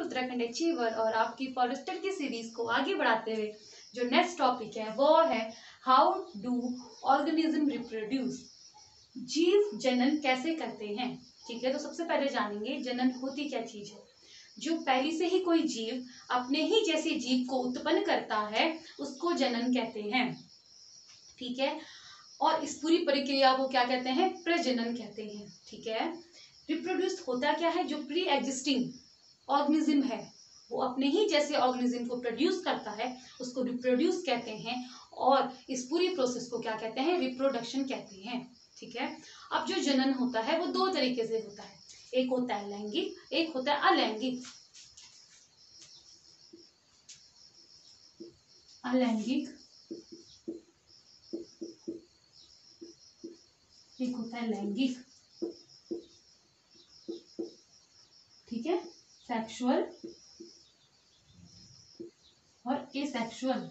Uttarakhand achiever और आपकी forester की सीरीज को आगे बढ़ाते हुए जो नेक्स्ट टॉपिक है वो है हाउ डू ऑर्गेनिज्म रिप्रोड्यूस। जीव जनन कैसे करते हैं। ठीक है, तो सबसे पहले जानेंगे जनन होती क्या चीज है। जो पहले से ही कोई जीव अपने ही जैसे जीव को उत्पन्न करता है उसको जनन कहते हैं। ठीक है, और इस पूरी प्रक्रिया को क्या कहते हैं, प्रजनन कहते हैं। ठीक है, रिप्रोड्यूस होता क्या है, जो प्री एग्जिस्टिंग ऑर्गेनिज्म है वो अपने ही जैसे ऑर्गेनिज्म को प्रोड्यूस करता है उसको रिप्रोड्यूस कहते हैं, और इस पूरी प्रोसेस को क्या कहते हैं, रिप्रोडक्शन कहते हैं। ठीक है, अब जो जनन होता है वो दो तरीके से होता है, एक होता है लैंगिक, एक होता है अलैंगिक। अलैंगिक, एक होता है लैंगिक। ठीक है, सेक्सुअल और एसेक्सुअल।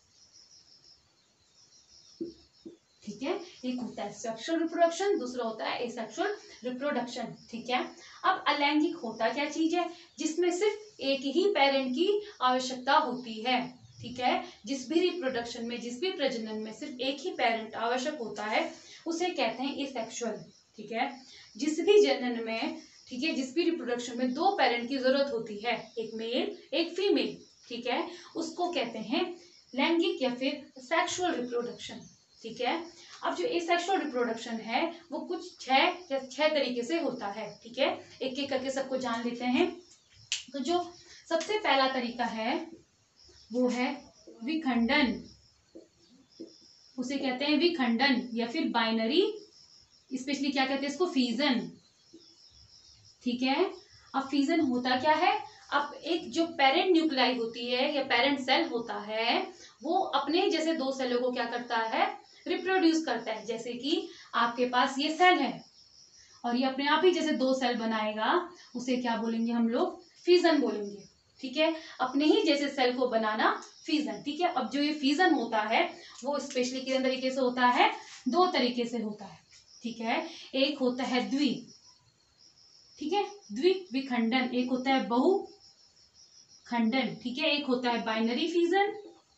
ठीक है, एक होता है सेक्सुअल रिप्रोडक्शन, दूसरा होता है एसेक्सुअल रिप्रोडक्शन। ठीक है, अब अलैंगिक होता क्या चीज है, जिसमें सिर्फ एक ही पेरेंट की आवश्यकता होती है। ठीक है, जिस भी रिप्रोडक्शन में, जिस भी प्रजनन में सिर्फ एक ही पेरेंट आवश्यक होता है उसे कहते हैं एसेक्सुअल। ठीक है, जिस भी जनन में, ठीक है, जिस भी रिप्रोडक्शन में दो पेरेंट की जरूरत होती है, एक मेल एक फीमेल, ठीक है, उसको कहते हैं लैंगिक या फिर सेक्सुअल रिप्रोडक्शन। ठीक है, अब जो एसेक्सुअल रिप्रोडक्शन है वो कुछ छह तरीके से होता है। ठीक है, एक एक करके सबको जान लेते हैं। तो जो सबसे पहला तरीका है वो है विखंडन, उसे कहते हैं विखंडन या फिर बाइनरी, स्पेशली क्या कहते हैं इसको, फीजन। ठीक है, अब फीजन होता क्या है, अब एक जो पेरेंट न्यूक्लियाई होती है या पेरेंट सेल होता है वो अपने जैसे दो सेलों को क्या करता है, रिप्रोड्यूस करता है। जैसे कि आपके पास ये सेल है और ये अपने आप ही जैसे दो सेल बनाएगा, उसे क्या बोलेंगे हम लोग, फीजन बोलेंगे। ठीक है, अपने ही जैसे सेल को बनाना फीजन। ठीक है, अब जो ये फीजन होता है वो स्पेशली कितने तरीके से होता है, दो तरीके से होता है। ठीक है, एक होता है द्वि, ठीक है, द्विविखंडन, एक होता है बहुखंडन। ठीक है, एक होता है बाइनरी फीजन,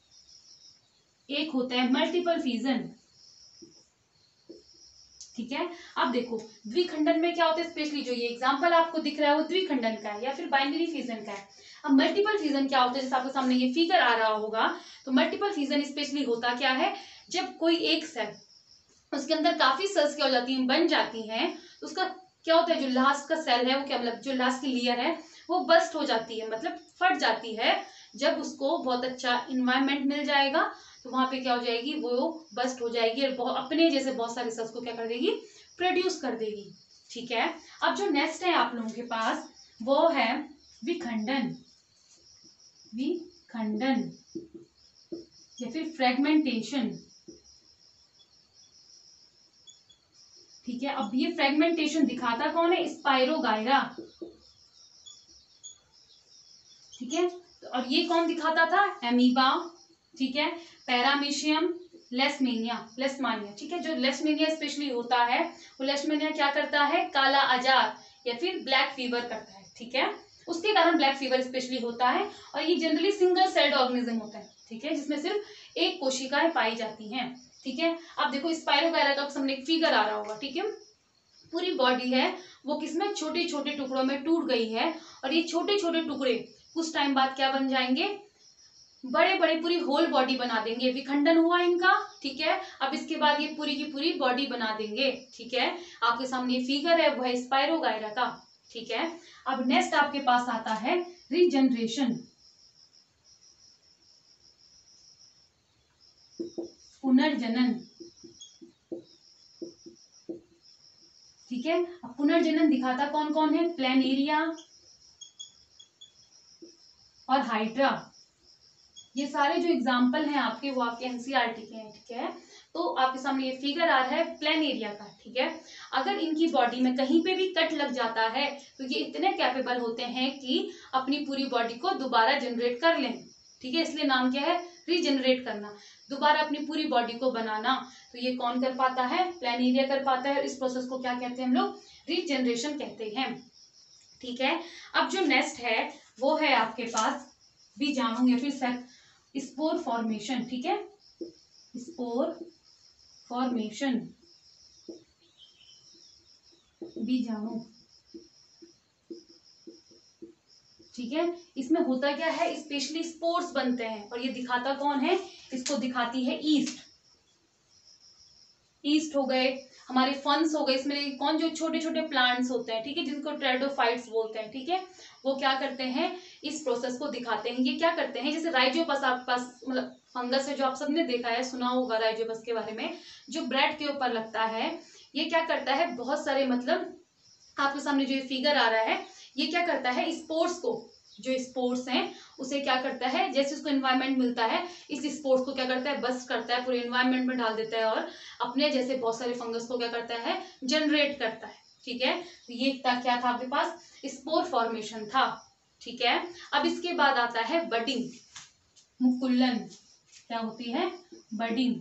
एक होता है मल्टीपल फीजन। ठीक है, अब देखो द्विखंडन में क्या होता है, स्पेशली जो ये एग्जांपल आपको दिख रहा है वो द्विखंडन का है या फिर बाइनरी फीजन का है। अब मल्टीपल फीजन क्या होता है, जैसे आपके सामने ये फिगर आ रहा होगा, तो मल्टीपल फीजन स्पेशली होता क्या है, जब कोई एक सेल, उसके अंदर काफी सेल्स क्या हो जाती हैं, बन जाती हैं, तो उसका क्या होता है, जो लास्ट का सेल है वो क्या, मतलब जो लास्ट की लेयर है वो बस्ट हो जाती है, मतलब फट जाती है। जब उसको बहुत अच्छा इन्वायरमेंट मिल जाएगा तो वहां पे क्या हो जाएगी, वो बस्ट हो जाएगी और अपने जैसे बहुत सारे सेल्स को क्या कर देगी, प्रोड्यूस कर देगी। ठीक है, अब जो नेक्स्ट है आप लोगों के पास वो है विखंडन, विखंडन या फिर फ्रेगमेंटेशन। ठीक है, अब ये फ्रेगमेंटेशन दिखाता कौन है, स्पाइरोगायरा। ठीक है, तो और ये कौन दिखाता था, एमीबा। ठीक है, पैरामीशियम, लेशमानिया। ठीक है, जो लेशमानिया स्पेशली होता है वो लेशमानिया क्या करता है, काला आजार या फिर ब्लैक फीवर करता है। ठीक है, उसके कारण ब्लैक फीवर स्पेशली होता है, और ये जनरली सिंगल सेल्ड ऑर्गेनिज्म होता है। ठीक है, जिसमें सिर्फ एक कोशिकाएं पाई जाती हैं। ठीक है, अब देखो स्पाइरोगायरा का सामने एक फिगर आ रहा होगा। ठीक है, पूरी बॉडी है वो किसमें, छोटे छोटे टुकड़ों में टूट गई है, और ये छोटे छोटे टुकड़े कुछ टाइम बाद क्या बन जाएंगे, बड़े बड़े पूरी होल बॉडी बना देंगे। विखंडन हुआ इनका। ठीक है, अब इसके बाद ये पूरी की पूरी बॉडी बना देंगे। ठीक है, आपके सामने ये फिगर है वो है स्पाइरोगायरा का। ठीक है, अब नेक्स्ट आपके पास आता है रीजनरेशन, पुनर्जनन। ठीक है, अब पुनर्जनन दिखाता कौन कौन है, प्लेनेरिया और हाइड्रा। ये सारे जो एग्जाम्पल हैं आपके वो आपके एनसीईआरटी के हैं। ठीक है, तो आपके सामने ये फिगर आ रहा है प्लेनेरिया का। ठीक है, अगर इनकी बॉडी में कहीं पे भी कट लग जाता है तो ये इतने कैपेबल होते हैं कि अपनी पूरी बॉडी को दोबारा जनरेट कर लें। ठीक है, इसलिए नाम क्या है, रीजनरेट करना, दोबारा अपनी पूरी बॉडी को बनाना। तो ये कौन कर पाता है, प्लेनेरिया कर पाता है। इस प्रोसेस को क्या कहते हैं हम लोग, रीजनरेशन कहते हैं। ठीक है, अब जो नेक्स्ट है वो है आपके पास बीजाणु या फिर स्पोर फॉर्मेशन। ठीक है, स्पोर फॉर्मेशन, बीजाणु। ठीक है, इसमें होता क्या है, स्पेशली स्पोर्स बनते हैं और ये दिखाता कौन है, इसको दिखाती है ईस्ट। ईस्ट हो गए, हमारे फंस हो गए, इसमें कौन जो छोटे छोटे प्लांट्स होते हैं, ठीक है, जिनको ट्रेडोफाइट्स बोलते हैं। ठीक है, वो क्या करते हैं, इस प्रोसेस को दिखाते हैं। ये क्या करते हैं, जैसे राइजोपस आपके पास मतलब फंगस है जो आप सबने देखा है, सुना होगा राइजोपस के बारे में, जो ब्रेड के ऊपर लगता है। ये क्या करता है, बहुत सारे मतलब आपके सामने जो ये फिगर आ रहा है, ये क्या करता है, स्पोर्स को, जो स्पोर्स हैं उसे क्या करता है, जैसे उसको एनवायरनमेंट मिलता है, इस स्पोर्स को क्या करता है, बस्ट करता है, पूरे एनवायरनमेंट में डाल देता है और अपने जैसे बहुत सारे फंगस को क्या करता है, जनरेट करता है। ठीक है, तो ये क्या था आपके पास, स्पोर फॉर्मेशन था। ठीक है, अब इसके बाद आता है बडिंग, मुकुलन। क्या होती है, बडिंग,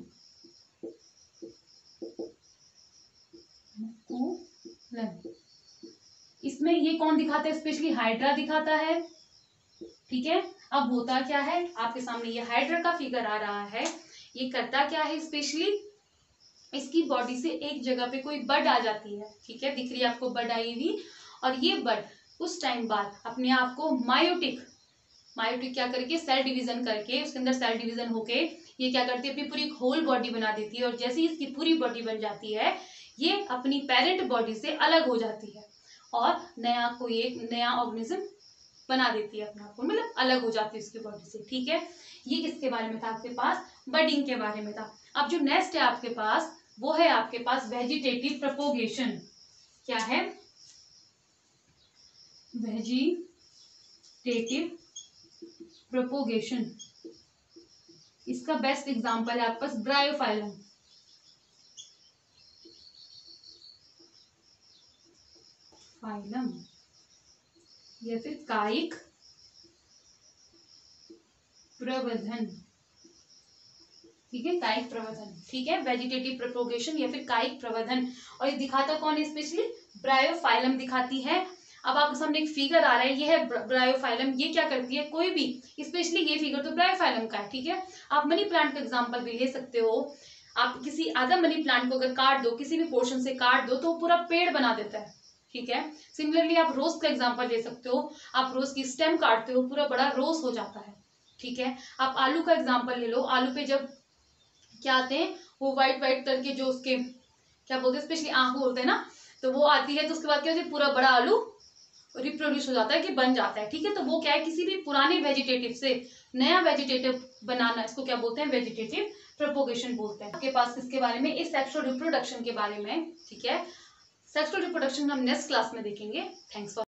मुकुलन। इसमें ये कौन दिखाता है, स्पेशली हाइड्रा दिखाता है। ठीक है, अब होता क्या है, आपके सामने ये हाइड्रा का फिगर आ रहा है। ये करता क्या है, स्पेशली इसकी बॉडी से एक जगह पे कोई बड आ जाती है। ठीक है, दिख रही है आपको बड आई हुई, और ये बड उस टाइम बाद अपने आप को मायोटिक क्या करके, सेल डिवीजन करके, उसके अंदर सेल डिवीजन होके ये क्या करती है, अपनी पूरी होल बॉडी बना देती है। और जैसे ही इसकी पूरी बॉडी बन जाती है, ये अपनी पेरेंट बॉडी से अलग हो जाती है और कोई एक नया ऑर्गेनिज्म बना देती है अपने आप को, मतलब अलग हो जाती है उसकी बॉडी से। ठीक है, ये किसके बारे में था, आपके पास बडिंग के बारे में था। अब जो नेक्स्ट है आपके पास, वो है आपके पास वेजिटेटिव प्रोपोगेशन। क्या है, वेजिटेटिव प्रोपोगेशन। इसका बेस्ट एग्जांपल है आपके पास ब्रायोफाइलम। फाइलम या फिर कायिक प्रवर्धन। ठीक है, कायिक प्रवर्धन। ठीक है, वेजिटेटिव प्रोपोगेशन या फिर कायिक प्रवर्धन। और ये दिखाता कौन है, स्पेशली ब्रायोफाइलम दिखाती है। अब आपके सामने एक फिगर आ रहा है, ये है ब्रायोफाइलम। ये क्या करती है, कोई भी, स्पेशली ये फिगर तो ब्रायोफाइलम का है। ठीक है, आप मनी प्लांट का एग्जांपल भी ले सकते हो। आप किसी अदर मनी प्लांट को अगर काट दो, किसी भी पोर्शन से काट दो, तो पूरा पेड़ बना देता है। ठीक है, सिमिलरली आप रोज का एग्जांपल ले सकते हो। आप रोज की स्टेम काटते हो, पूरा बड़ा रोज हो जाता है। ठीक है, आप आलू का एग्जांपल ले लो। आलू पे जब क्या आते हैं, वो व्हाइट व्हाइट करके के जो उसके क्या बोलते हैं, स्पेशली आंख बोलते हैं ना, तो वो आती है, तो उसके बाद क्या होता है, पूरा बड़ा आलू रिप्रोड्यूस हो जाता है, कि बन जाता है। ठीक है, तो वो क्या है, किसी भी पुराने वेजिटेटिव से नया वेजिटेटिव बनाना, इसको क्या बोलते हैं, वेजिटेटिव प्रोपोगेशन बोलते हैं। आपके पास इसके बारे में, इस सेक्सुअल रिप्रोडक्शन के बारे में। ठीक है, सेक्सुअल रिप्रोडक्शन हम नेक्स्ट क्लास में देखेंगे। Thanks for